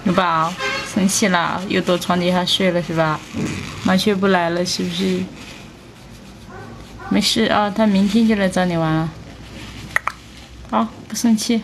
有宝生气了，又躲床底下睡了是吧？麻雀不来了是不是？没事啊，他明天就来找你玩了。好，不生气。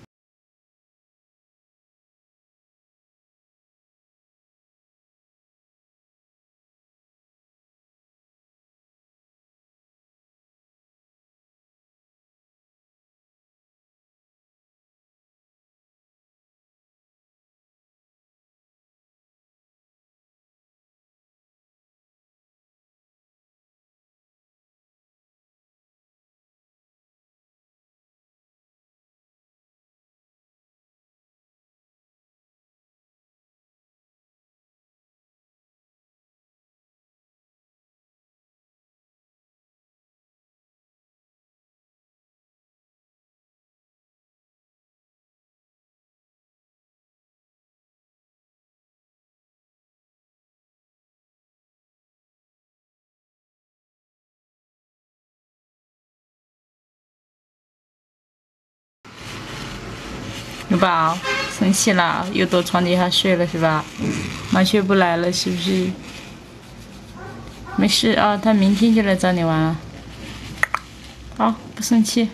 有宝生气了，又躲床底下睡了是吧？麻雀不来了是不是？没事啊，他明天就来找你玩了。好，不生气。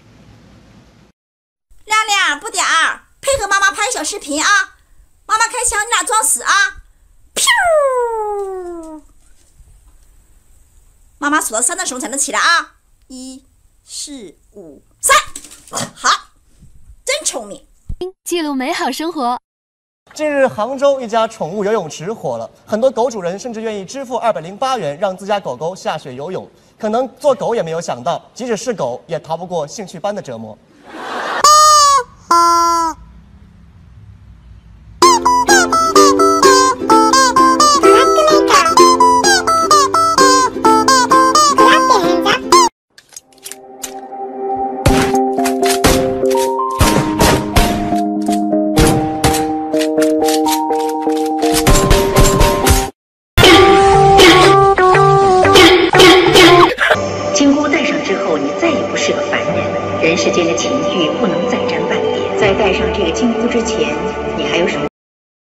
亮亮不点儿，配合妈妈拍小视频啊！妈妈开枪，你俩装死啊！噗！妈妈数到3的时候才能起来啊！1、4、5、3，好，真聪明。 记录美好生活。 近日，杭州一家宠物游泳池火了，很多狗主人甚至愿意支付208元让自家狗狗下水游泳。可能做狗也没有想到，即使是狗，也逃不过兴趣班的折磨。 人世间的情欲不能再沾半点，在戴上这个金箍之前，你还有什么？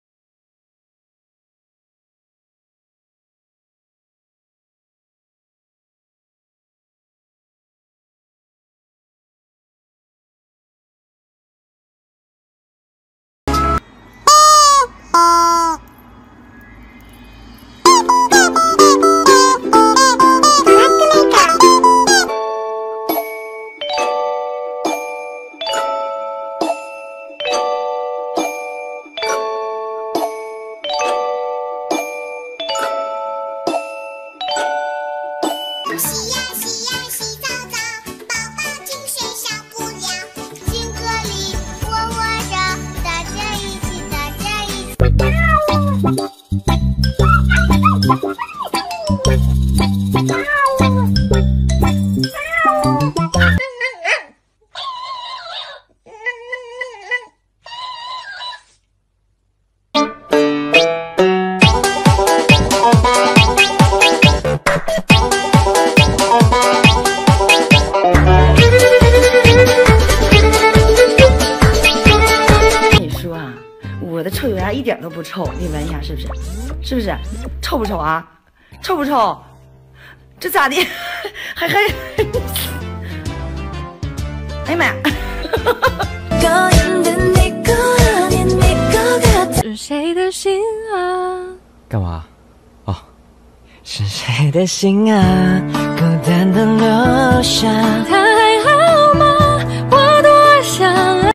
我的臭油牙一点都不臭，你闻一下是不是？是不是？臭不臭啊？臭不臭？这咋的？还哎呀妈呀！ 是谁的心啊？ 干嘛？哦，是谁的心啊？孤单的留下。 他还好吗？我多想。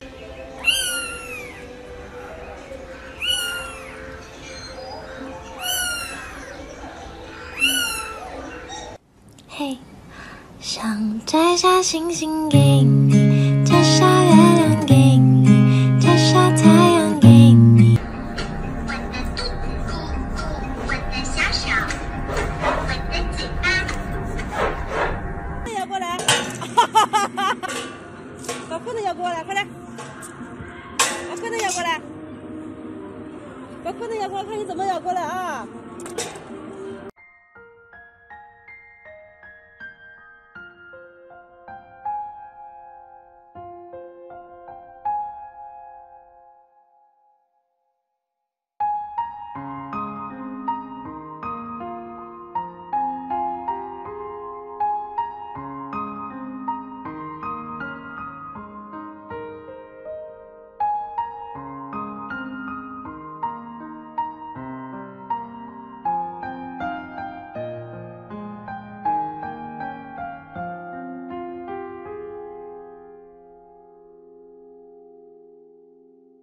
嘿，想摘下星星给你，摘下月亮给你，摘下太阳给你。 我的肚咕咕，我的小手，我的嘴巴。 摇过来，哈哈哈哈！把裤子摇过来，快点！把裤子摇过来，把裤子摇过来，看你怎么摇过来啊！